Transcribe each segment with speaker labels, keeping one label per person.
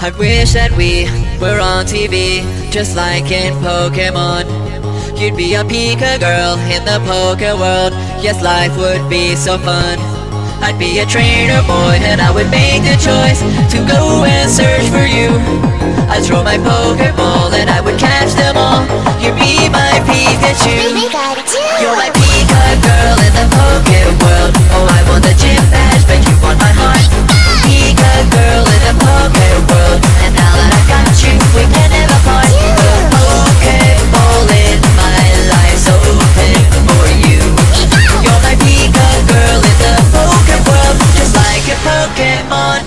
Speaker 1: I wish that we were on TV, just like in Pokemon. You'd be a Pika girl in the Poke world. Yes, life would be so fun. I'd be a trainer boy and I would make the choice to go and search for you. I'd throw my Pokeball and I would catch them all. You'd be my Pikachu. You're my Pika girl in the Poke world. Oh, I want the gym badge, but you want my heart. Pika girl in the Poke world, and now that I got you, we can never part. The Pokeball in my life's open for you. You're my Pika girl in the Poke world, just like a Pokemon.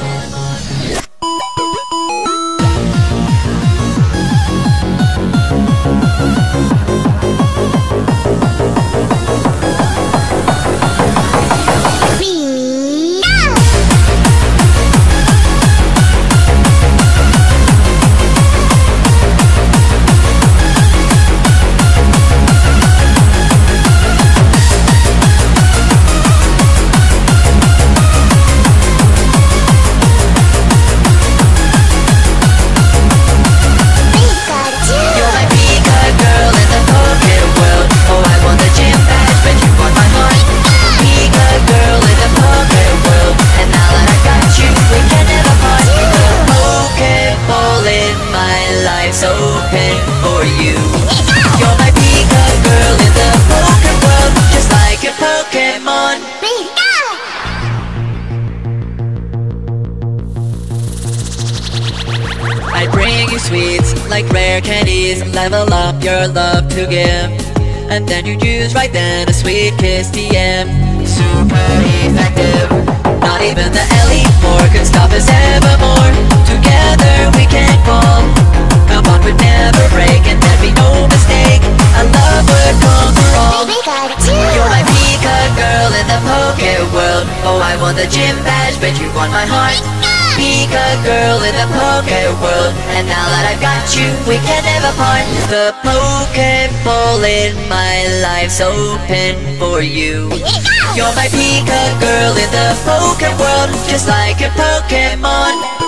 Speaker 1: Open for you. You're my Pika girl in the Poke world, just like a Pokemon. I bring you sweets like rare candies, level up your love to give, and then you choose right then a sweet kiss TM. Super effective. Not even the Elite Four can stop us evermore. Together we can fall. Our bond would never break and there'd be no mistake. Our love would conquer all. You're my Pika girl in the Poke world. Oh, I want the gym badge, but you want my heart. Pika girl in the Poke world, and now that I've got you, we can never part. The Pokeball in my life's open for you. You're my Pika girl in the Poke world, just like a Pokemon.